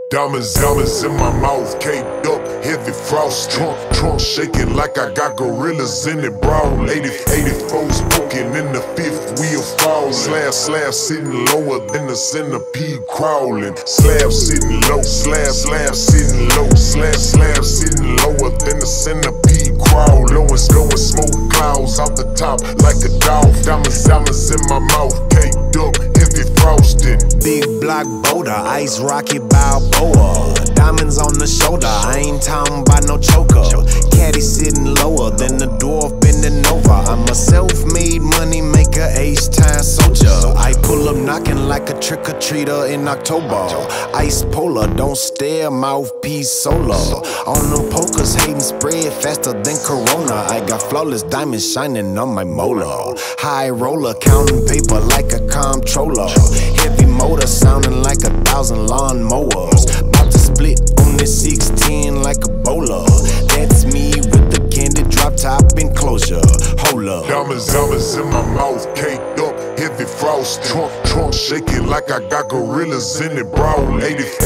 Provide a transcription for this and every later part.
Diamonds in my mouth, caked up, heavy frost. Trunk shaking like I got gorillas in it, brawl. 84 smoking in the fifth wheel fall. Slab sitting lower than the centipede crawling. Slab sitting low, slab sitting low. Slab sitting lower than the centipede crawl. Blowing smoke clouds out the top like a dog. Diamonds in my mouth, caked up, heavy frosted. Big block boulder, ice rocket Balboa. Diamonds on the shoulder, I ain't talking about no choker. Caddy sitting lower than the dwarf bending over. I'm a self-made money maker, H-time soldier. I pull up knocking like a trick-or-treater in October. Ice polar, don't stare, mouthpiece solo. On them pokers, hating spread faster than Corona. I got flawless diamonds shining on my molar. High roller, counting paper like a comptroller. Heavy motor sounding like 1,000 lawn mowers. About to split on this 610 like a bowler. That's me with the candy drop top enclosure. Hold up. Diamonds in my mouth, caked up, heavy frost. Trunk shaking like I got gorillas in it, brawl.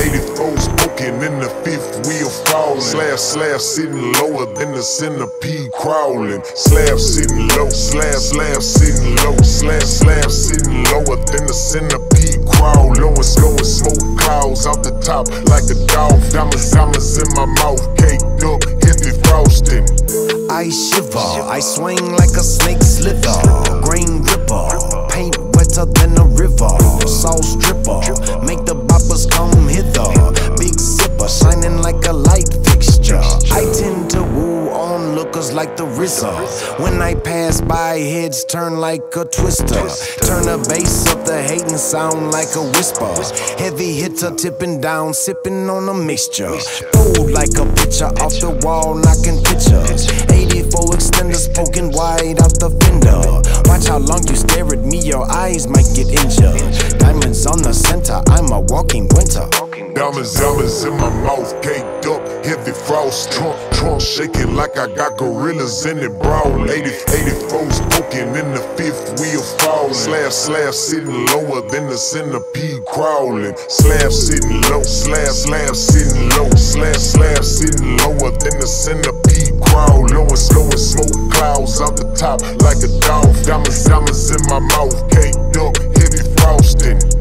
84 smoking in the fifth wheel fall. Slab sitting lower than the centipede crawling. Slab sitting low, slab sitting low. Slab sitting lower than the centipede crawl. Blowing smoke clouds out the top like a dog. Diamonds in my mouth, caked up, heavy frosting. I shiver, I swing like a snake slither. Green ripper, paint wetter than a river. Sauce dripper, make the boppers come hither. Big zipper, shining like a light fixture. I tend to woo onlookers like the RZA. When I pass by, heads turn like a twister. Turn the bass up, the hating sound like a whisper. Heavy hitter tipping down, sipping on a mixture. Fold like a pitcher off the wall, knocking pictures. 84 extenders poking wide out the fender. Watch how long you stare at me, your eyes might get injured. Diamonds on the center, I'm a walking winter. Diamonds in my mouth, caked up, heavy frost. Trunk shaking like I got gorillas in it, brawl. 84 smoking in the fifth wheel fall. Slab sitting lower than the centipede crawling. Slab sitting low, slab sitting low. Slab sitting lower than the centipede crawl. Blowing smoke clouds out the top like a dog. Diamonds in my mouth, caked up, heavy frosting.